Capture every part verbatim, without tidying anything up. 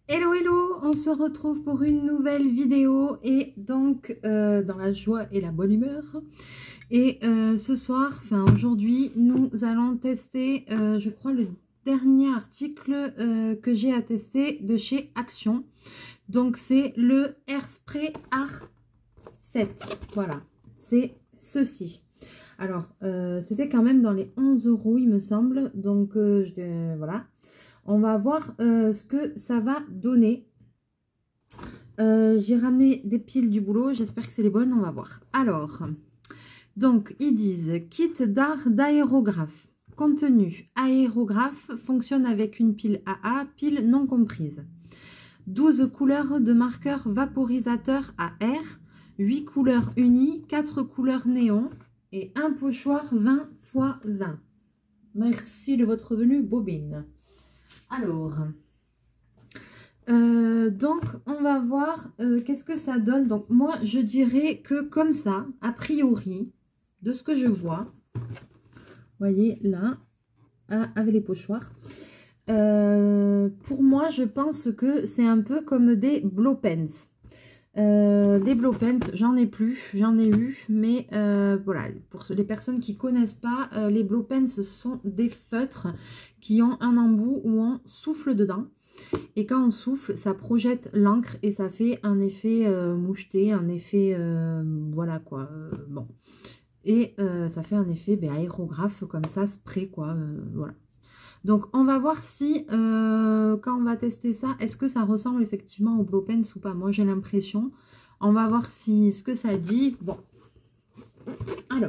Hello hello, on se retrouve pour une nouvelle vidéo et donc euh, dans la joie et la bonne humeur. Et euh, ce soir, enfin aujourd'hui, nous allons tester, euh, je crois, le dernier article euh, que j'ai à tester de chez Action. Donc c'est le Airspray Art sept, voilà, c'est ceci. Alors, euh, c'était quand même dans les onze euros il me semble, donc euh, je, euh, voilà. On va voir euh, ce que ça va donner. Euh, J'ai ramené des piles du boulot. J'espère que c'est les bonnes. On va voir. Alors, donc, ils disent kit d'art d'aérographe. Contenu aérographe fonctionne avec une pile A A, pile non comprise. douze couleurs de marqueurs vaporisateurs à air, huit couleurs unies, quatre couleurs néon et un pochoir vingt par vingt. Merci de votre venue, Bobine. Alors, euh, donc on va voir euh, qu'est-ce que ça donne. Donc moi je dirais que comme ça, a priori, de ce que je vois, vous voyez là, avec les pochoirs, euh, pour moi je pense que c'est un peu comme des blow pens. Euh, les blow pens, j'en ai plus, j'en ai eu, mais euh, voilà, pour les personnes qui connaissent pas, euh, les blow pens ce sont des feutres qui ont un embout où on souffle dedans. Et quand on souffle, ça projette l'encre et ça fait un effet euh, moucheté, un effet, euh, voilà quoi, euh, bon. Et euh, ça fait un effet ben, aérographe comme ça, spray quoi, euh, voilà. Donc on va voir si, euh, quand on va tester ça, est-ce que ça ressemble effectivement au blow pens ou pas. Moi j'ai l'impression. On va voir si ce que ça dit. Bon, alors.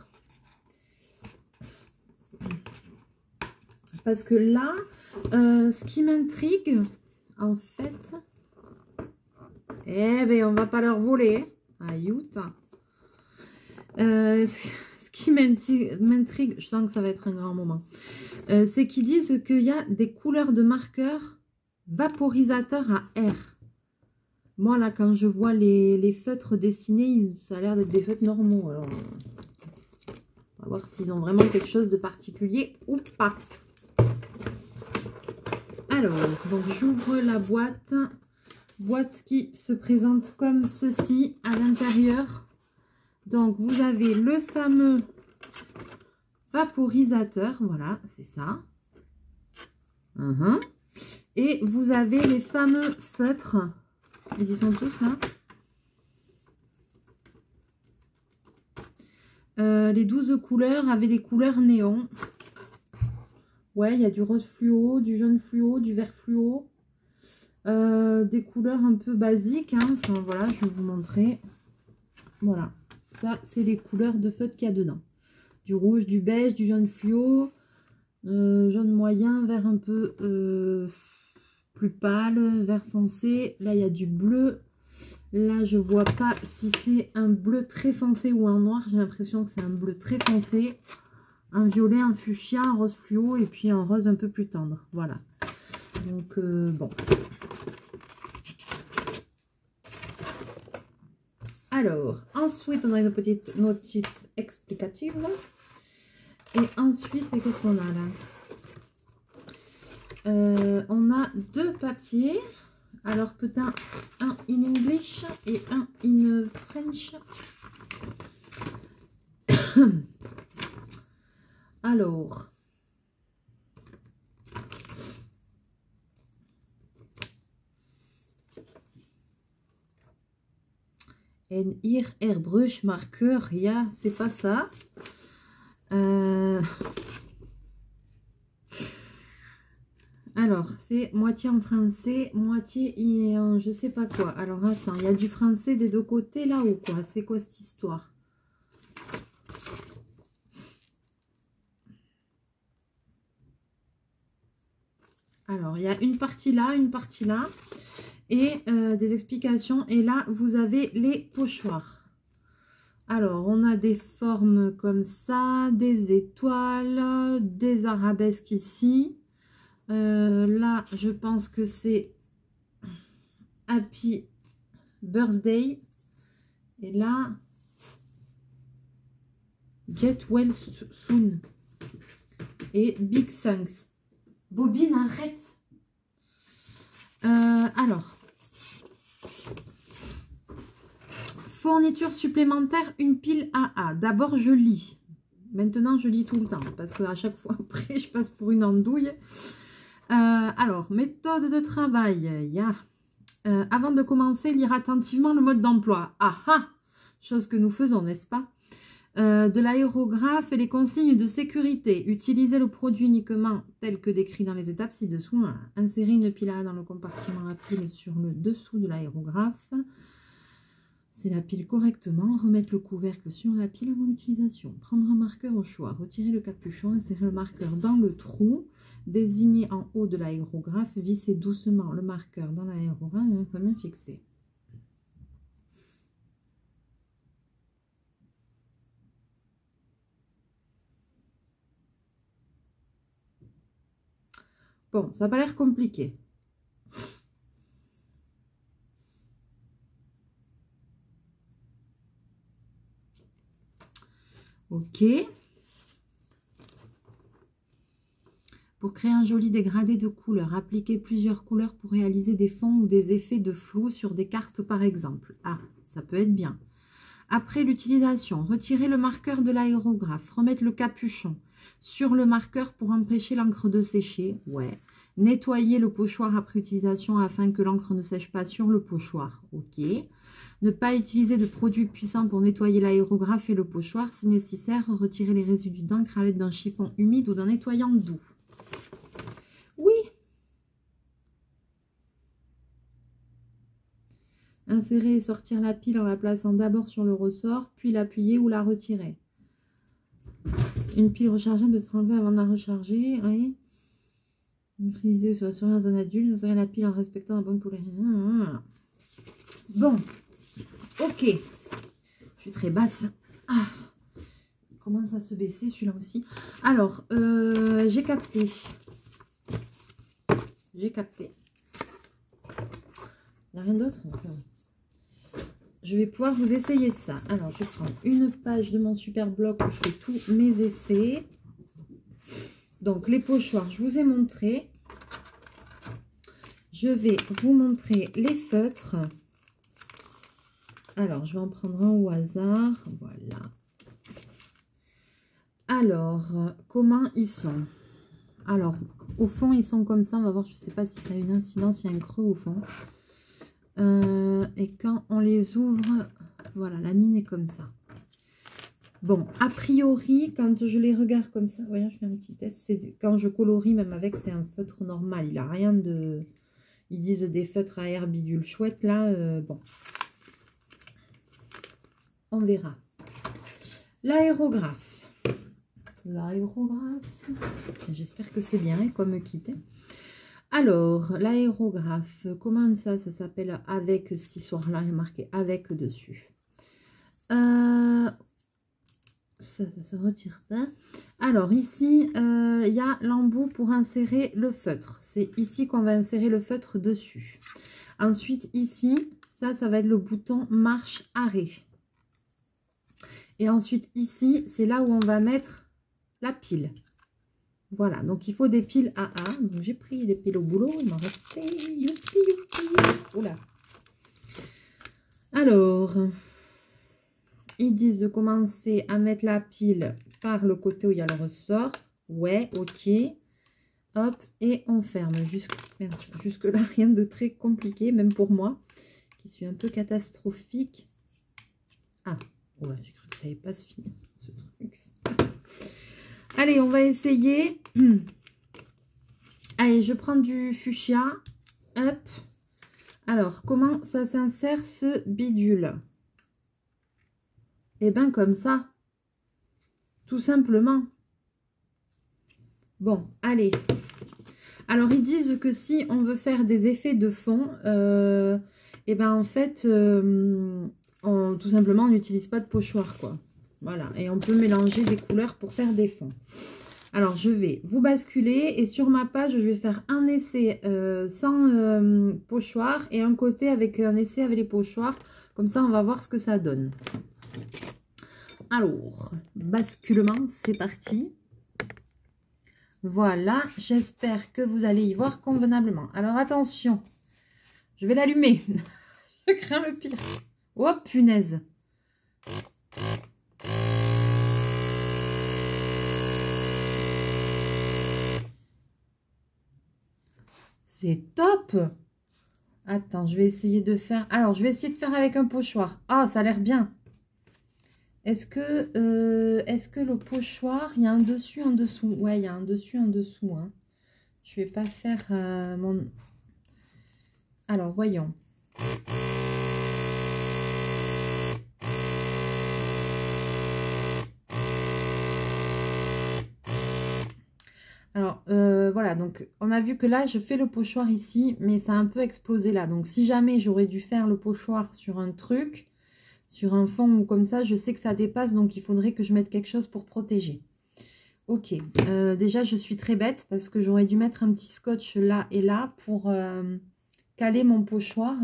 Parce que là, euh, ce qui m'intrigue, en fait, eh ben on va pas leur voler. Ayoute. Euh, ce qui m'intrigue, je sens que ça va être un grand moment, euh, c'est qu'ils disent qu'il y a des couleurs de marqueurs vaporisateurs à air. Moi là, quand je vois les, les feutres dessinés, ça a l'air d'être des feutres normaux. Alors, on va voir s'ils ont vraiment quelque chose de particulier ou pas. Alors, donc j'ouvre la boîte. Boîte qui se présente comme ceci à l'intérieur. Donc, vous avez le fameux vaporisateur. Voilà, c'est ça. Uh-huh. Et vous avez les fameux feutres. Ils y sont tous là. Euh, les douze couleurs avec des couleurs néon. Ouais, il y a du rose fluo, du jaune fluo, du vert fluo. Euh, des couleurs un peu basiques. Hein. Enfin, voilà, je vais vous montrer. Voilà. Ça, c'est les couleurs de feutres qu'il y a dedans. Du rouge, du beige, du jaune fluo, euh, jaune moyen, vert un peu euh, plus pâle, vert foncé. Là, il y a du bleu. Là, je vois pas si c'est un bleu très foncé ou un noir. J'ai l'impression que c'est un bleu très foncé. Un violet, un fuchsia, un rose fluo et puis un rose un peu plus tendre. Voilà. Donc, euh, bon. Alors, ensuite, on a une petite notice explicative. Et ensuite, qu'est-ce qu'on a là? euh, On a deux papiers. Alors, peut-être un in English et un in French. Alors, en hier airbrush marqueur, ja, c'est pas ça. Euh... Alors, c'est moitié en français, moitié en je sais pas quoi. Alors, attends, il y a du français des deux côtés là ou quoi? C'est quoi cette histoire? Alors, il y a une partie là, une partie là. Et euh, des explications. Et là, vous avez les pochoirs. Alors, on a des formes comme ça, des étoiles, des arabesques ici. Euh, là, je pense que c'est Happy Birthday. Et là, Get Well Soon. Et Big Thanks. Bobine, arrête. Euh, alors, fourniture supplémentaire, une pile A A. D'abord, je lis. Maintenant, je lis tout le temps parce qu'à chaque fois après, je passe pour une andouille. Euh, alors, méthode de travail. Il y a, euh, avant de commencer, lire attentivement le mode d'emploi. Ah ah! Chose que nous faisons, n'est-ce pas? Euh, de l'aérographe et les consignes de sécurité. Utilisez le produit uniquement tel que décrit dans les étapes ci-dessous. Insérez une pile A dans le compartiment à pile sur le dessous de l'aérographe. C'est la pile correctement. Remettre le couvercle sur la pile avant l'utilisation. Prendre un marqueur au choix. Retirer le capuchon. Insérer le marqueur dans le trou. Désigner en haut de l'aérographe. Visser doucement le marqueur dans l'aérographe et on peut bien fixer. Bon, ça n'a pas l'air compliqué. Ok. Pour créer un joli dégradé de couleurs, appliquez plusieurs couleurs pour réaliser des fonds ou des effets de flou sur des cartes par exemple. Ah, ça peut être bien. Après l'utilisation, retirez le marqueur de l'aérographe, remettre le capuchon sur le marqueur pour empêcher l'encre de sécher. Ouais. Nettoyer le pochoir après utilisation afin que l'encre ne sèche pas sur le pochoir. Ok. Ne pas utiliser de produits puissants pour nettoyer l'aérographe et le pochoir. Si nécessaire, retirer les résidus d'encre à l'aide d'un chiffon humide ou d'un nettoyant doux. Oui. Insérer et sortir la pile en la plaçant d'abord sur le ressort, puis l'appuyer ou la retirer. Une pile rechargeable peut être enlevée avant de la recharger. Oui. Utiliser sur la surveillance d'un adulte. Insérer la pile en respectant la bonne polarisation. Bon. Ok. Je suis très basse. Ah. Il commence à se baisser celui-là aussi. Alors, euh, j'ai capté. J'ai capté. Il n'y a rien d'autre. Je vais pouvoir vous essayer ça. Alors, je prends une page de mon super bloc où je fais tous mes essais. Donc, les pochoirs, je vous ai montré. Je vais vous montrer les feutres. Alors, je vais en prendre un au hasard. Voilà. Alors, comment ils sont? Alors, au fond, ils sont comme ça. On va voir, je ne sais pas si ça a une incidence. Il y a un creux au fond. Euh, et quand on les ouvre, voilà, la mine est comme ça. Bon, a priori, quand je les regarde comme ça, voyons, je fais un petit test. Quand je colorie, même avec, c'est un feutre normal. Il n'a rien de... Ils disent des feutres à air bidule chouette, là. Euh, bon. On verra. L'aérographe. L'aérographe. J'espère que c'est bien, comme kit. Alors, l'aérographe, comment ça, ça s'appelle avec cette histoire-là, il est marqué avec dessus. Euh, ça, ça se retire pas. Alors, ici, euh, il y a l'embout pour insérer le feutre. C'est ici qu'on va insérer le feutre dessus. Ensuite, ici, ça, ça va être le bouton marche-arrêt. Et ensuite, ici, c'est là où on va mettre la pile. Voilà, donc il faut des piles A A. J'ai pris les piles au boulot, il m'en restait. Youpi, youpi. Oula. Alors, ils disent de commencer à mettre la pile par le côté où il y a le ressort. Ouais, ok. Hop, et on ferme. Jusque, jusque là, rien de très compliqué, même pour moi, qui suis un peu catastrophique. Ah, ouais, j'ai cru que ça n'allait pas se finir, ce truc. Allez, on va essayer. Allez, je prends du fuchsia. Hop. Alors, comment ça s'insère ce bidule? Eh bien, comme ça. Tout simplement. Bon, allez. Alors, ils disent que si on veut faire des effets de fond, euh, eh bien, en fait, euh, on, tout simplement, on n'utilise pas de pochoir, quoi. Voilà, et on peut mélanger des couleurs pour faire des fonds. Alors, je vais vous basculer et sur ma page, je vais faire un essai euh, sans euh, pochoir et un côté avec un essai avec les pochoirs. Comme ça, on va voir ce que ça donne. Alors, basculement, c'est parti. Voilà, j'espère que vous allez y voir convenablement. Alors, attention, Je vais l'allumer. Je crains le pire. Oh, punaise. C'est top. Attends, je vais essayer de faire... Alors, je vais essayer de faire avec un pochoir. Ah, ça a l'air bien. Est-ce que, euh, est-ce que le pochoir, il y a un dessus, un dessous? Ouais, il y a un dessus, un dessous. Hein. Je vais pas faire euh, mon... Alors, voyons. Alors, euh, voilà, donc on a vu que là, je fais le pochoir ici, mais ça a un peu explosé là. Donc, si jamais j'aurais dû faire le pochoir sur un truc, sur un fond ou comme ça, je sais que ça dépasse, donc il faudrait que je mette quelque chose pour protéger. Ok, euh, déjà, je suis très bête parce que j'aurais dû mettre un petit scotch là et là pour euh, caler mon pochoir.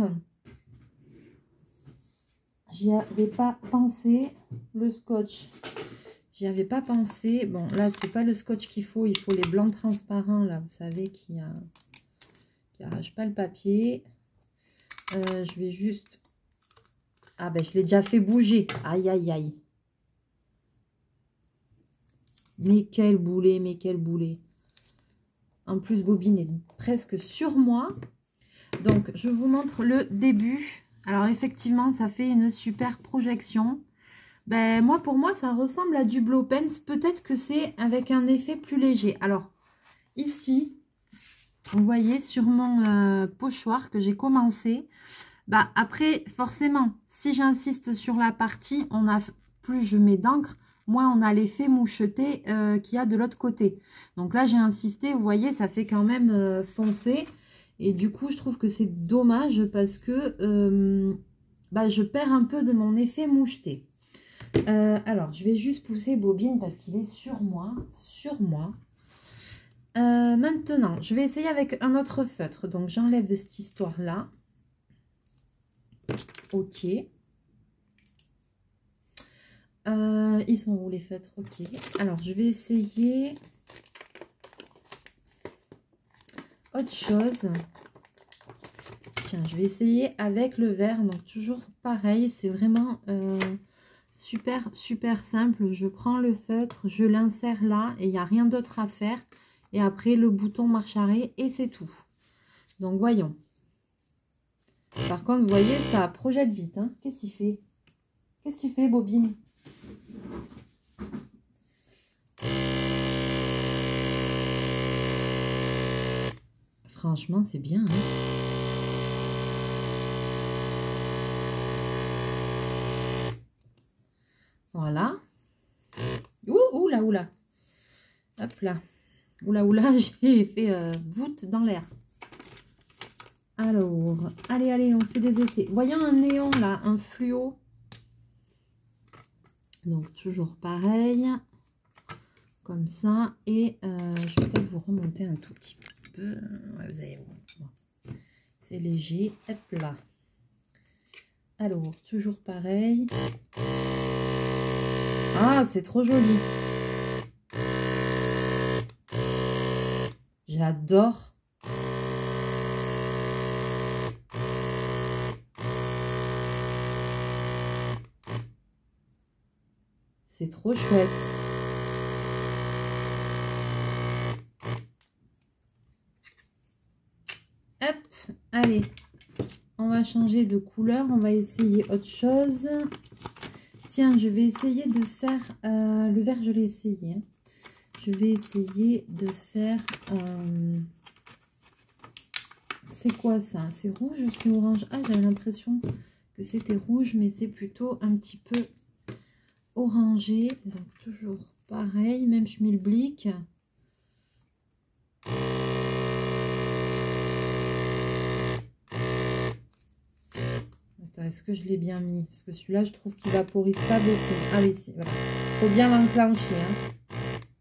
J'y avais pas pensé, le scotch. J'y avais pas pensé. Bon, là, c'est pas le scotch qu'il faut. Il faut les blancs transparents, là, vous savez, qui n'arrachent pas le papier. Euh, je vais juste... Ah, ben, je l'ai déjà fait bouger. Aïe, aïe, aïe. Mais quel boulet, mais quel boulet. En plus, Bobine est presque sur moi. Donc, je vous montre le début. Alors, effectivement, ça fait une super projection. Ben, moi, pour moi, ça ressemble à du Blow Pens. Peut-être que c'est avec un effet plus léger. Alors, ici, vous voyez, sur mon euh, pochoir que j'ai commencé. Bah, après, forcément, si j'insiste sur la partie, on a plus je mets d'encre, moins on a l'effet moucheté euh, qu'il y a de l'autre côté. Donc là, j'ai insisté. Vous voyez, ça fait quand même euh, foncé. Et du coup, je trouve que c'est dommage parce que euh, bah, je perds un peu de mon effet moucheté. Euh, alors, je vais juste pousser Bobine parce qu'il est sur moi. Sur moi. Euh, maintenant, je vais essayer avec un autre feutre. Donc, j'enlève cette histoire-là. Ok. Euh, ils sont où les feutres? Ok. Alors, je vais essayer autre chose. Tiens, je vais essayer avec le vert. Donc, toujours pareil. C'est vraiment... Euh, super, super simple. Je prends le feutre, je l'insère là et il n'y a rien d'autre à faire. Et après, le bouton marche arrêt et c'est tout. Donc, voyons. Par contre, vous voyez, ça projette vite. Hein. Qu'est-ce qu'il fait? Qu'est-ce que tu fais, Bobine? Franchement, c'est bien. Hein. Voilà. Ouh, ouh là, ouh là. Hop là. Oula, oula, j'ai fait euh, voûte dans l'air. Alors, allez, allez, on fait des essais. Voyons un néon là, un fluo. Donc, toujours pareil. Comme ça. Et euh, je vais peut-être vous remonter un tout petit peu. Ouais, vous allez voir. C'est léger. Hop là. Alors, toujours pareil. Ah, c'est trop joli. J'adore. C'est trop chouette. Hop, allez. On va changer de couleur. On va essayer autre chose. Tiens, je vais essayer de faire... Euh, le vert, je l'ai essayé. Hein. Je vais essayer de faire... Euh, c'est quoi ça? C'est rouge ou c'est orange? Ah, j'avais l'impression que c'était rouge, mais c'est plutôt un petit peu orangé. Donc, toujours pareil, même schmilblick. Est-ce que je l'ai bien mis? Parce que celui-là, je trouve qu'il vaporise pas beaucoup. Ah oui, si, voilà. Faut bien l'enclencher. Hein.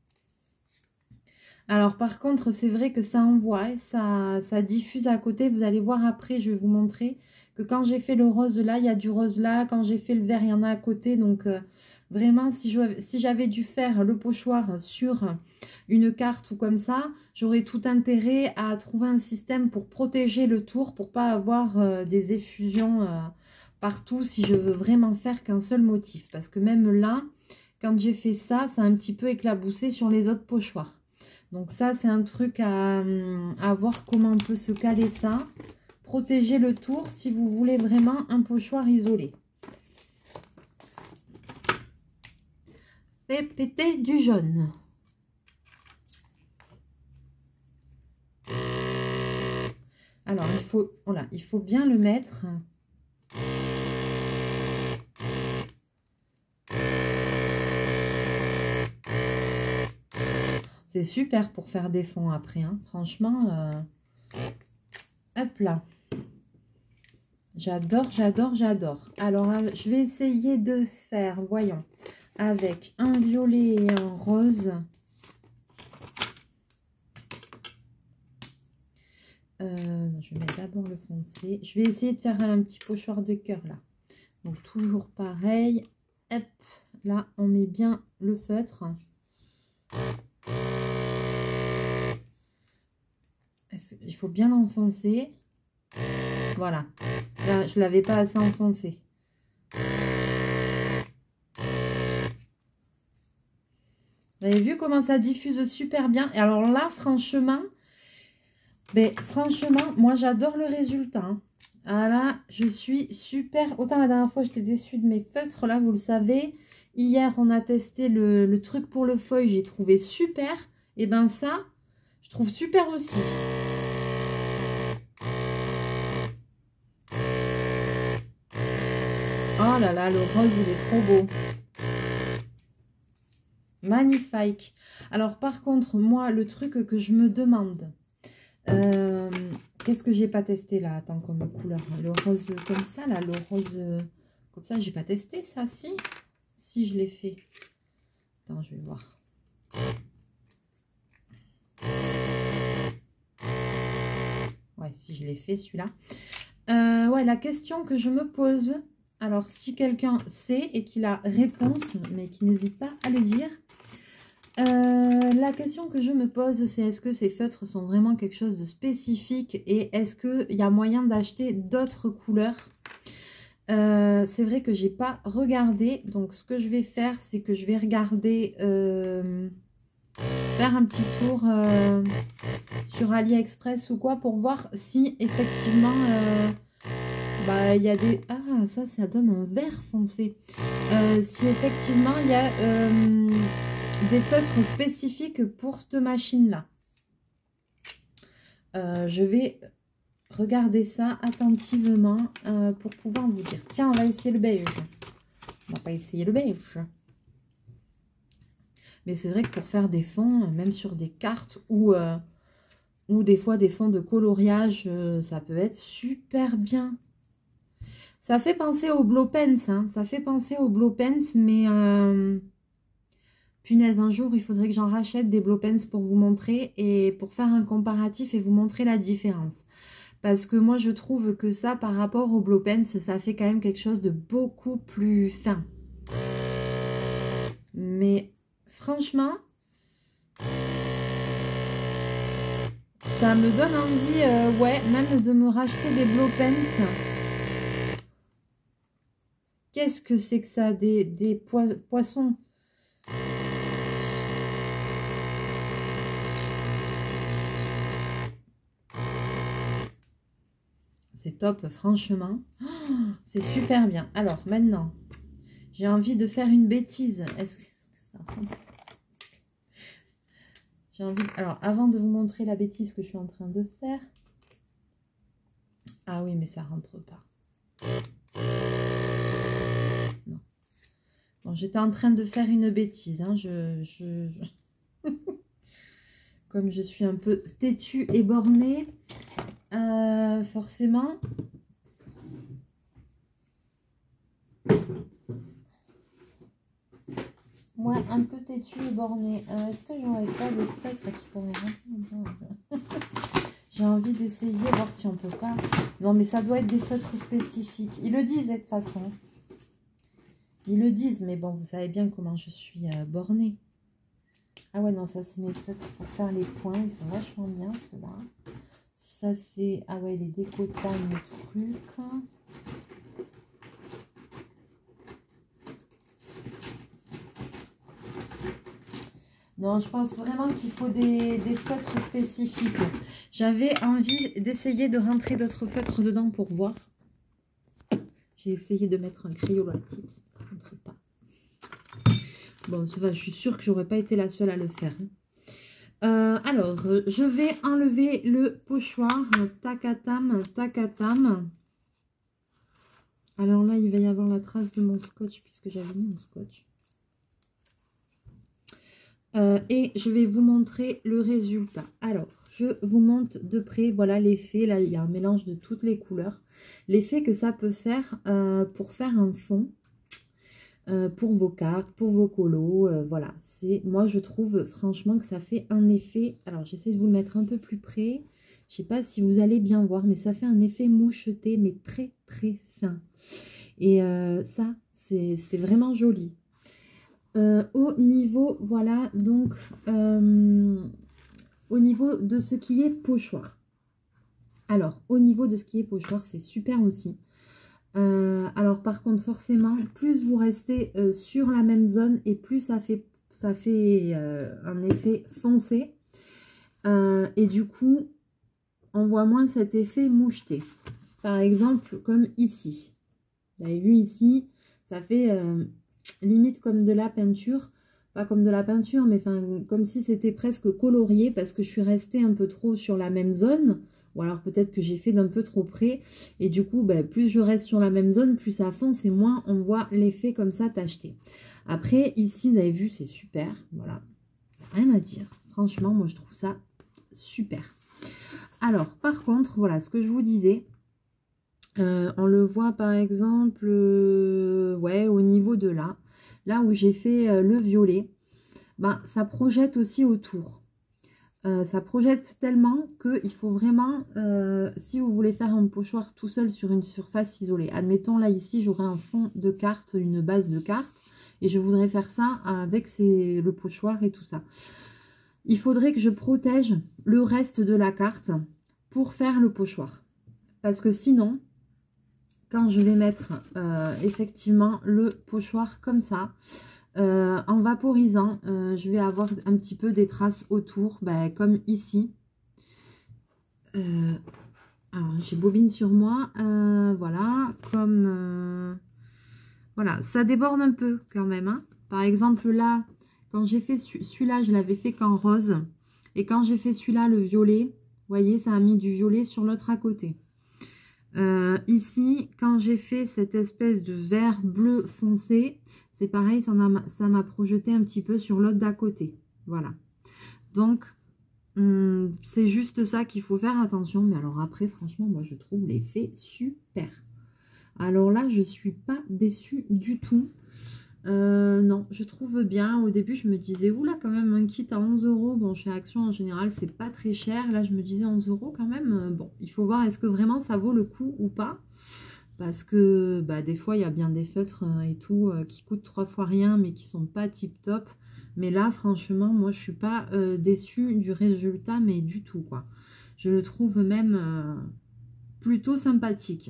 Alors, par contre, c'est vrai que ça envoie, ça, ça diffuse à côté. Vous allez voir après, je vais vous montrer que quand j'ai fait le rose là, il y a du rose là. Quand j'ai fait le vert, il y en a à côté. Donc, euh, Vraiment, si je, si j'avais dû faire le pochoir sur une carte ou comme ça, j'aurais tout intérêt à trouver un système pour protéger le tour, pour pas avoir euh, des effusions euh, partout si je veux vraiment faire qu'un seul motif. Parce que même là, quand j'ai fait ça, ça a un petit peu éclaboussé sur les autres pochoirs. Donc ça, c'est un truc à, à voir comment on peut se caler ça. Protéger le tour si vous voulez vraiment un pochoir isolé. Fait péter du jaune. Alors, il faut, voilà, il faut bien le mettre. C'est super pour faire des fonds après, hein. Franchement, euh, hop là. J'adore, j'adore, j'adore. Alors, je vais essayer de faire, voyons, avec un violet et un rose. Euh, je vais mettre d'abord le foncé. Je vais essayer de faire un petit pochoir de cœur là. Donc, toujours pareil. Hop, là, on met bien le feutre. Il faut bien l'enfoncer. Voilà. Là, je ne l'avais pas assez enfoncé. Vous avez vu comment ça diffuse super bien. Et alors là, franchement, ben, franchement, moi j'adore le résultat. Hein. Ah là, je suis super. Autant la dernière fois, j'étais déçue de mes feutres. Là, vous le savez. Hier, on a testé le, le truc pour le feuille. J'ai trouvé super. Et ben ça, je trouve super aussi. Oh là là, le rose, il est trop beau. Magnifique. Alors, par contre, moi, le truc que je me demande, euh, qu'est-ce que j'ai pas testé là? Attends, comme couleur. Le rose comme ça, là, le rose comme ça, j'ai pas testé ça, si? Si, je l'ai fait. Attends, je vais voir. Ouais, si, je l'ai fait, celui-là. Euh, ouais, la question que je me pose, alors si quelqu'un sait et qu'il a réponse, mais qui n'hésite pas à le dire, euh, la question que je me pose, c'est est-ce que ces feutres sont vraiment quelque chose de spécifique et est-ce qu'il y a moyen d'acheter d'autres couleurs? euh, C'est vrai que j'ai pas regardé, donc ce que je vais faire, c'est que je vais regarder, euh, faire un petit tour euh, sur AliExpress ou quoi pour voir si effectivement... Euh, bah, il y a des... Ah, ça, ça donne un vert foncé. Euh, si effectivement, il y a euh, des feutres spécifiques pour cette machine-là. Euh, je vais regarder ça attentivement euh, pour pouvoir vous dire. Tiens, on va essayer le beige. On va pas essayer le beige. Mais c'est vrai que pour faire des fonds, même sur des cartes ou, euh, ou des fois des fonds de coloriage, euh, ça peut être super bien. Ça fait penser au Blow Pens, hein. Ça fait penser au Blow Pens, mais euh, punaise, un jour, il faudrait que j'en rachète des Blow Pens pour vous montrer et pour faire un comparatif et vous montrer la différence. Parce que moi, je trouve que ça, par rapport au Blow Pens, ça fait quand même quelque chose de beaucoup plus fin. Mais franchement, ça me donne envie, euh, ouais, même de me racheter des Blow Pens. Qu'est-ce que c'est que ça? Des, des po poissons. C'est top, franchement. Oh, c'est super bien. Alors, maintenant, j'ai envie de faire une bêtise. Est-ce que ça rentre? J'ai envie... Alors, avant de vous montrer la bêtise que je suis en train de faire... Ah oui, mais ça rentre pas. Non. Bon, j'étais en train de faire une bêtise. Hein. Je, je, je... Comme je suis un peu têtue et bornée, euh, forcément... Moi, un peu têtue et bornée. Euh, Est-ce que j'aurais pas des feutres qui pourraient rentrer? J'ai envie d'essayer, voir si on peut pas. Non, mais ça doit être des feutres spécifiques. Ils le disaient de toute façon. Ils le disent, mais bon, vous savez bien comment je suis euh, bornée. Ah ouais, non, ça c'est mes feutres pour faire les points. Ils sont vachement bien, ceux-là. Ça c'est... Ah ouais, les décotages, les trucs. Non, je pense vraiment qu'il faut des, des feutres spécifiques. J'avais envie d'essayer de rentrer d'autres feutres dedans pour voir. J'ai essayé de mettre un Crayola Tips, ça ne rentre pas. Bon, ça va, je suis sûre que j'aurais pas été la seule à le faire. Euh, alors, je vais enlever le pochoir. Tacatam, tacatam. Alors là, il va y avoir la trace de mon scotch puisque j'avais mis mon scotch. Euh, et je vais vous montrer le résultat. Alors, je vous montre de près, voilà l'effet. Là, il y a un mélange de toutes les couleurs. L'effet que ça peut faire euh, pour faire un fond, euh, pour vos cartes, pour vos colos. Euh, voilà, c'est moi, je trouve franchement que ça fait un effet. Alors, j'essaie de vous le mettre un peu plus près. Je ne sais pas si vous allez bien voir, mais ça fait un effet moucheté, mais très, très fin. Et euh, ça, c'est vraiment joli. Euh, au niveau, voilà, donc, euh, au niveau de ce qui est pochoir. Alors, au niveau de ce qui est pochoir, c'est super aussi. Euh, alors, par contre, forcément, plus vous restez euh, sur la même zone et plus ça fait, ça fait euh, un effet foncé. Euh, et du coup, on voit moins cet effet moucheté. Par exemple, comme ici. Vous avez vu ici, ça fait... Euh, limite comme de la peinture, pas comme de la peinture, mais enfin comme si c'était presque colorié parce que je suis restée un peu trop sur la même zone, ou alors peut-être que j'ai fait d'un peu trop près, et du coup, ben, plus je reste sur la même zone, plus ça fonce et moins on voit l'effet comme ça tacheté. Après, ici, vous avez vu, c'est super, voilà, rien à dire. Franchement, moi, je trouve ça super. Alors, par contre, voilà, ce que je vous disais, Euh, on le voit par exemple euh, ouais, au niveau de là, là où j'ai fait euh, le violet, ben, ça projette aussi autour. Euh, ça projette tellement qu'il faut vraiment, euh, si vous voulez faire un pochoir tout seul sur une surface isolée, admettons là ici j'aurais un fond de carte, une base de carte, et je voudrais faire ça avec ces, le pochoir et tout ça. Il faudrait que je protège le reste de la carte pour faire le pochoir. Parce que sinon... Quand je vais mettre euh, effectivement le pochoir comme ça, euh, en vaporisant, euh, je vais avoir un petit peu des traces autour, ben, comme ici. Euh, alors, j'ai bobine sur moi, euh, voilà, comme... Euh, voilà, ça déborde un peu quand même. Hein. Par exemple, là, quand j'ai fait celui-là, je l'avais fait qu'en rose. Et quand j'ai fait celui-là, le violet, vous voyez, ça a mis du violet sur l'autre à côté. Euh, ici, quand j'ai fait cette espèce de vert bleu foncé, c'est pareil, ça m'a projeté un petit peu sur l'autre d'à côté. Voilà. Donc, hum, c'est juste ça qu'il faut faire attention. Mais alors après, franchement, moi, je trouve l'effet super. Alors là, je suis pas déçue du tout. Euh, non, je trouve bien. Au début, je me disais, oula, quand même, un kit à onze euros. Bon, chez Action, en général, c'est pas très cher. Là, je me disais onze euros quand même. Bon, il faut voir, est-ce que vraiment ça vaut le coup ou pas? Parce que, bah, des fois, il y a bien des feutres et tout euh, qui coûtent trois fois rien, mais qui sont pas tip-top. Mais là, franchement, moi, je suis pas euh, déçue du résultat, mais du tout, quoi. Je le trouve même euh, plutôt sympathique.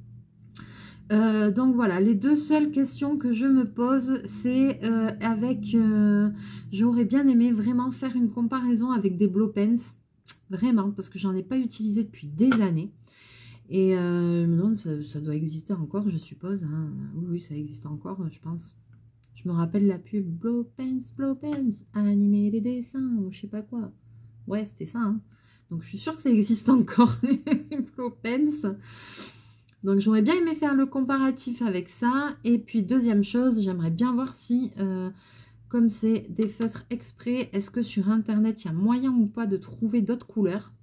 Euh, donc voilà, les deux seules questions que je me pose, c'est euh, avec... Euh, j'aurais bien aimé vraiment faire une comparaison avec des Blow Pens. Vraiment, parce que j'en ai pas utilisé depuis des années. Et euh, non, ça, ça doit exister encore, je suppose. Hein. Oui, oui, ça existe encore, je pense. Je me rappelle la pub Blow Pens, Blow Pens, animer les dessins, ou je sais pas quoi. Ouais, c'était ça. Hein. Donc je suis sûre que ça existe encore, les Blow Pens. Donc, j'aurais bien aimé faire le comparatif avec ça. Et puis, deuxième chose, j'aimerais bien voir si, euh, comme c'est des feutres exprès, est-ce que sur Internet, il y a moyen ou pas de trouver d'autres couleurs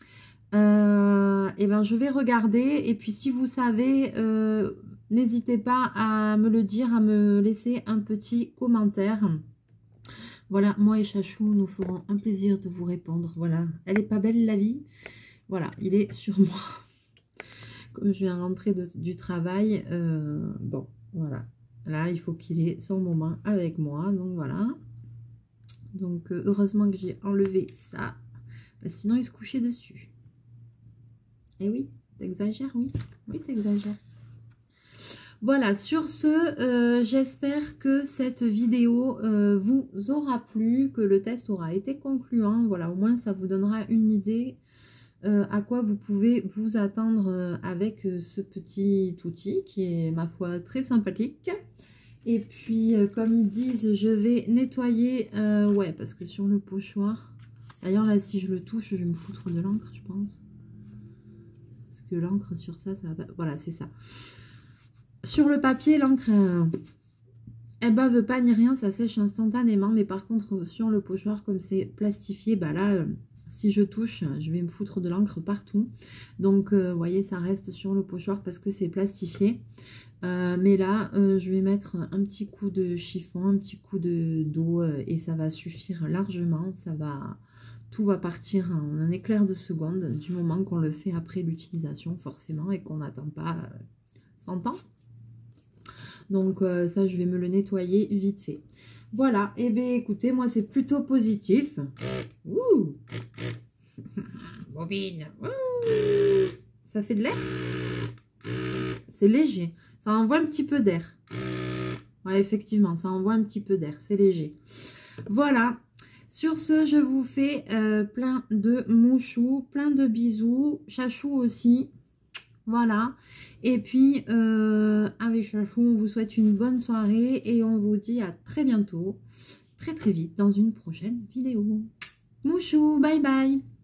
euh, Et bien, je vais regarder. Et puis, si vous savez, euh, n'hésitez pas à me le dire, à me laisser un petit commentaire. Voilà, moi et Chachou, nous ferons un plaisir de vous répondre. Voilà, elle est pas belle la vie. Voilà, il est sur moi. Comme je viens rentrer de, du travail, euh, bon, voilà. Là, il faut qu'il ait son moment avec moi. Donc, voilà. Donc, euh, heureusement que j'ai enlevé ça. Parce que sinon, il se couchait dessus. Et oui, t'exagères, oui. Oui, t'exagères. Voilà, sur ce, euh, j'espère que cette vidéo euh, vous aura plu, que le test aura été concluant. Voilà, au moins, ça vous donnera une idée euh, à quoi vous pouvez vous attendre euh, avec euh, ce petit outil qui est, ma foi, très sympathique. Et puis, euh, comme ils disent, je vais nettoyer, euh, ouais, parce que sur le pochoir, d'ailleurs, là, si je le touche, je vais me foutre de l'encre, je pense. Parce que l'encre sur ça, ça va pas... Voilà, c'est ça. Sur le papier, l'encre, euh, elle bave pas ni rien, ça sèche instantanément. Mais par contre, sur le pochoir, comme c'est plastifié, bah là, euh, si je touche, je vais me foutre de l'encre partout. Donc, euh, vous voyez, ça reste sur le pochoir parce que c'est plastifié. Euh, mais là, euh, je vais mettre un petit coup de chiffon, un petit coup de d'eau euh, et ça va suffire largement. Ça va, tout va partir en un éclair de seconde du moment qu'on le fait après l'utilisation forcément et qu'on n'attend pas euh, cent ans. Donc euh, ça, je vais me le nettoyer vite fait. Voilà, et eh bien écoutez, moi c'est plutôt positif. Ouh. Bobine. Ouh. Ça fait de l'air. C'est léger. Ça envoie un petit peu d'air. Ouais, effectivement, ça envoie un petit peu d'air. C'est léger. Voilà. Sur ce, je vous fais euh, plein de mouchous, plein de bisous. Chachou aussi. Voilà. Et puis, euh, avec Chachou, on vous souhaite une bonne soirée. Et on vous dit à très bientôt. Très très vite dans une prochaine vidéo. Mouchou, bye bye.